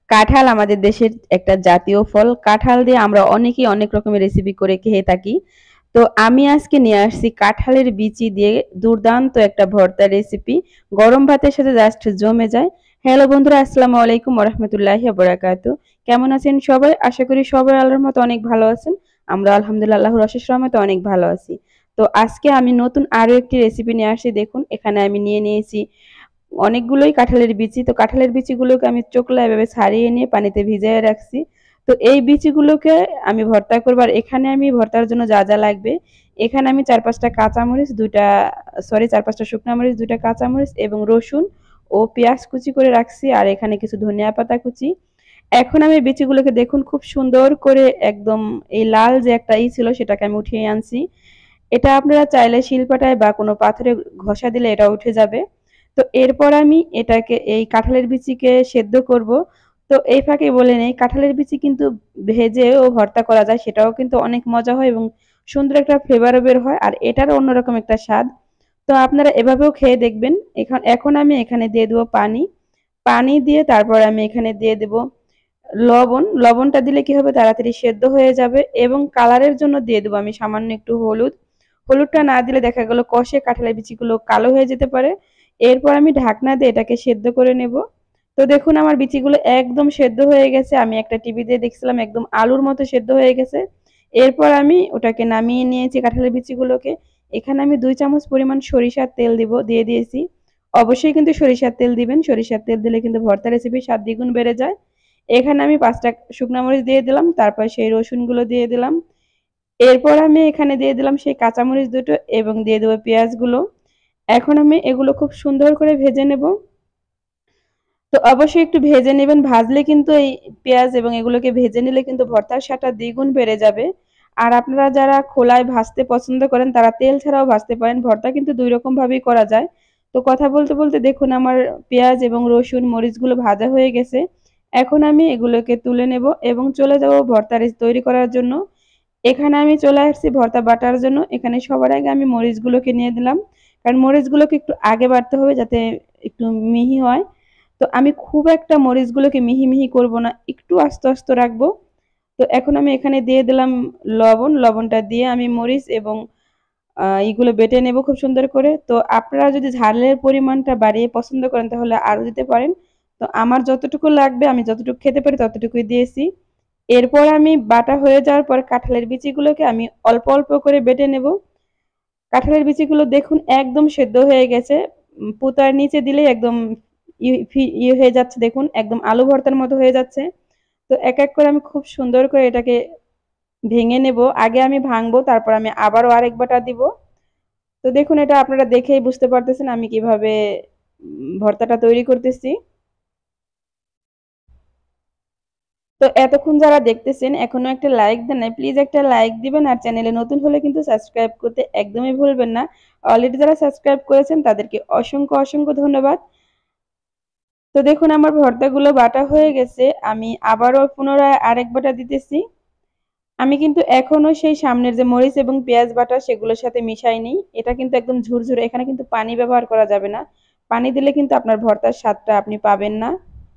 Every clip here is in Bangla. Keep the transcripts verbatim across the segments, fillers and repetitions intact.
কাঁঠাল আমাদের দেশের একটা জাতীয় ফল। কাঁঠাল দিয়ে আমরা অনেকেই অনেক রকমের রেসিপি করে খেয়ে থাকি। তো আমি আজকে নিয়ে আসছি কাঁঠালের বিচি দিয়ে দুর্দান্ত একটা ভর্তার রেসিপি। গরম ভাতের সাথে জাস্ট জমে যায়। হ্যালো বন্ধুরা, আসসালামু আলাইকুম ওয়া রাহমাতুল্লাহি ওয়া বারাকাতুহু। কেমন আছেন সবাই? আশা করি সবাই আল্লাহর রহমতে অনেক ভালো আছেন। আমরা আলহামদুলিল্লাহ আল্লাহর অশেষ রহমতে অনেক ভালো আছি। তো আজকে আমি নতুন আরো একটি রেসিপি নিয়ে আসছি। দেখুন এখানে আমি নিয়ে নিয়েছি অনেকগুলোই কাঁঠালের বিচি। তো কাঁঠালের বিচিগুলোকে আমি চোকলা এভাবে ছাড়িয়ে নিয়ে পানিতে ভিজিয়ে রাখছি। তো এই বিচিগুলোকে আমি ভর্তা করব। আর এখানে আমি ভর্তার জন্য যা যা লাগবে, এখানে আমি চার পাঁচটা কাঁচামরিচ, দুইটা সরি চার পাঁচটা শুকনা মরিচ, দুইটা কাঁচামরিচ এবং রসুন ও পেঁয়াজ কুচি করে রাখছি। আর এখানে কিছু ধনিয়া পাতা কুচি। এখন আমি বিচিগুলোকে দেখুন খুব সুন্দর করে একদম এই লাল যে একটা ই ছিল সেটাকে আমি উঠিয়ে আনছি। এটা আপনারা চাইলে শিলপাটায় বা কোনো পাথরে ঘষা দিলে এটা উঠে যাবে। তো এরপর আমি এটাকে এই কাঁঠালের বিচিকে সেদ্ধ করব। তো এই ফাঁকে বলে নেই, কাঁঠালের বিচি কিন্তু ভেজেও ভর্তা করা যায়, সেটাও কিন্তু অনেক মজা হয় এবং সুন্দর একটা ফ্লেভারও বের হয়। আর এটারও অন্যরকম একটা স্বাদ। তো আপনারা এভাবেও খেয়ে দেখবেন। এখন এখন আমি এখানে দিয়ে দেবো পানি। পানি দিয়ে তারপর আমি এখানে দিয়ে দেব লবণ। লবণটা দিলে কি হবে, তাড়াতাড়ি সেদ্ধ হয়ে যাবে। এবং কালারের জন্য দিয়ে দেবো আমি সামান্য একটু হলুদ। হলুদটা না দিলে দেখা গেল কষে কাঁঠালের বিচিগুলো কালো হয়ে যেতে পারে। এরপর আমি ঢাকনা দিয়ে এটাকে সেদ্ধ করে নেব। তো দেখুন আমার বিচিগুলো একদম সেদ্ধ হয়ে গেছে। আমি একটা টিভিতে দেখছিলাম একদম আলুর মতো সেদ্ধ হয়ে গেছে। এরপর আমি ওটাকে নামিয়ে নিয়েছি কাঁঠালের বিচিগুলোকে। এখানে আমি দুই চামচ পরিমাণ সরিষার তেল দিব দিয়ে দিয়েছি। অবশ্যই কিন্তু সরিষার তেল দিবেন। সরিষার তেল দিলে কিন্তু ভর্তা রেসিপি স্বাদ দ্বিগুণ বেড়ে যায়। এখানে আমি পাঁচটা শুকনা মরিচ দিয়ে দিলাম, তারপর সেই রসুনগুলো দিয়ে দিলাম। এরপর আমি এখানে দিয়ে দিলাম সেই কাঁচামরিচ দুটো এবং দিয়ে দেবো পেঁয়াজগুলো। এখন আমি এগুলো খুব সুন্দর করে ভেজে নেব। তো অবশ্যই একটু ভেজে নেবেন। ভাজলে কিন্তু এই পেঁয়াজ এবং এগুলোকে ভেজে নিলে কিন্তু ভর্তার স্বাদটা দ্বিগুণ বেড়ে যাবে। আর আপনারা যারা খোলায় ভাজতে পছন্দ করেন তারা তেল ছাড়াও ভাজতে পারেন। ভর্তা কিন্তু দুই রকম ভাবেই করা যায়। তো কথা বলতে বলতে দেখুন আমার পেঁয়াজ এবং রসুন মরিচগুলো ভাজা হয়ে গেছে। এখন আমি এগুলোকে তুলে নেব এবং চলে যাব ভর্তা তৈরি করার জন্য। এখানে আমি চলে আসছি ভর্তা বাটার জন্য। এখানে সবার আগে আমি মরিচগুলোকে নিয়ে দিলাম, কারণ মরিচগুলোকে একটু আগে বাটতে হবে যাতে একটু মিহি হয়। তো আমি খুব একটা মরিচগুলোকে মিহি মিহি করব না, একটু আস্তে আস্তে রাখবো। তো এখন আমি এখানে দিয়ে দিলাম লবণ। লবণটা দিয়ে আমি মরিচ এবং এইগুলো বেটে নেব খুব সুন্দর করে। তো আপনারা যদি ঝালের পরিমাণটা বাড়িয়ে পছন্দ করেন তাহলে আরও দিতে পারেন। তো আমার যতটুকু লাগবে আমি যতটুকু খেতে পারি ততটুকুই দিয়েছি। এরপর আমি বাটা হয়ে যাওয়ার পর কাঁঠালের বিচিগুলোকে আমি অল্প অল্প করে বেটে নেব। কাঁঠালের বিচিগুলো দেখুন একদম সেদ্ধ হয়ে গেছে। পুতার নিচে দিলে একদম ইয়ে হয়ে যাচ্ছে, দেখুন একদম আলু ভর্তার মতো হয়ে যাচ্ছে। তো এক এক করে আমি খুব সুন্দর করে এটাকে ভেঙে নেব। আগে আমি ভাঙবো, তারপর আমি আবারও আরেক বাটা দিব। তো দেখুন এটা আপনারা দেখেই বুঝতে পারতেছেন আমি কিভাবে ভর্তাটা তৈরি করতেছি। তো এতক্ষণ যারা দেখতেছেন এখনো একটা লাইক দেন নাই, প্লিজ একটা লাইক দিবেন। আর চ্যানেলে নতুন হলে কিন্তু সাবস্ক্রাইব করতে একদমই ভুলবেন না। অলরেডি যারা সাবস্ক্রাইব করেছেন তাদেরকে অসংখ্য অসংখ্য ধন্যবাদ। তো দেখুন আমার ভর্তাগুলো বাটা হয়ে গেছে। আমি আবারও পুনরায় আরেক বাটা দিতেছি। আমি কিন্তু এখনো সেই সামনের যে মরিচ এবং পেঁয়াজ বাটা সেগুলোর সাথে মিশাইনি। এটা কিন্তু একদম ঝুরঝুরে, এখানে কিন্তু পানি ব্যবহার করা যাবে না। পানি দিলে কিন্তু আপনার ভর্তার স্বাদটা আপনি পাবেন না।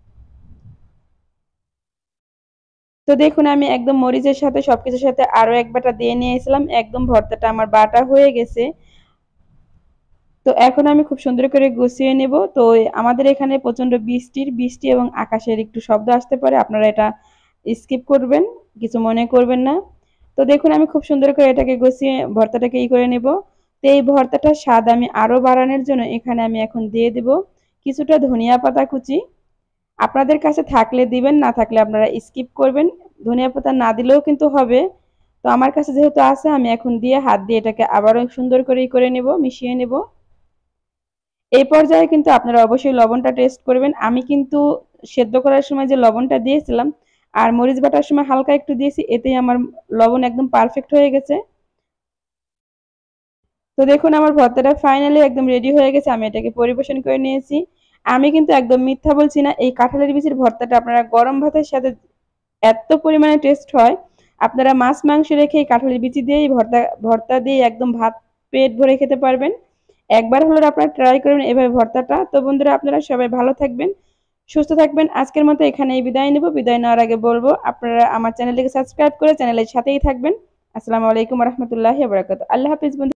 তো দেখুন আমি একদম মরিচের সাথে সবকিছুর সাথে আরো এক বাটা দিয়ে নিয়েছিলাম। একদম ভর্তাটা আমার বাটা হয়ে গেছে। তো এখন আমি খুব সুন্দর করে গুছিয়ে নেব। তো আমাদের এখানে প্রচন্ড বৃষ্টির বৃষ্টি এবং আকাশের একটু শব্দ আসতে পারে, আপনারা এটা স্কিপ করবেন, কিছু মনে করবেন না। তো দেখুন আমি খুব সুন্দর করে এটাকে গুছিয়ে ভর্তাটাকে ই করে নেব। তো এই ভর্তাটার স্বাদ আমি আরো বাড়ানোর জন্য এখানে আমি এখন দিয়ে দেব কিছুটা ধনিয়া পাতা কুচি। আপনাদের কাছে থাকলে দিবেন, না থাকলে আপনারা স্কিপ করবেন। ধনিয়া পাতা না দিলেও কিন্তু হবে। তো আমার কাছে যেহেতু আছে আমি এখন দিয়ে হাত দিয়ে এটাকে আবারও সুন্দর করে করে নেব, মিশিয়ে নেব। এই পর্যায়ে কিন্তু আপনারা অবশ্যই লবণটা টেস্ট করবেন। আমি কিন্তু সেদ্ধ করার সময় যে লবণটা দিয়েছিলাম আর মরিচ বাটার সময় হালকা একটু দিয়েছি, এতেই আমার লবণ একদম পারফেক্ট হয়ে গেছে। তো দেখুন আমার ভর্তাটা ফাইনালি একদম রেডি হয়ে গেছে। আমি এটাকে পরিবেশন করে নিয়েছি। আমি কিন্তু একদম মিথ্যা বলছি না, এই কাঁঠালের বিচির ভর্তাটা আপনারা গরম ভাতের সাথে এত পরিমাণে টেস্ট হয়। আপনারা মাছ মাংস রেখে এই কাঁঠালের বিচি দিয়েই ভর্তা ভর্তা দিয়ে একদম ভাত পেট ভরে খেতে পারবেন। একবার হলো আপনারা ট্রাই করবেন এভাবে ভর্তাটা। তো বন্ধুরা আপনারা সবাই ভালো থাকবেন, সুস্থ থাকবেন। আজকের মতো এখানেই বিদায় নেব। বিদায় নেওয়ার আগে বলবো আপনারা আমার চ্যানেলটিকে সাবস্ক্রাইব করে চ্যানেলের সাথেই থাকবেন। আসসালামু আলাইকুম ওয়া রাহমাতুল্লাহি ওয়া বারাকাতুহু। আল্লাহ হাফেজ বন্ধু।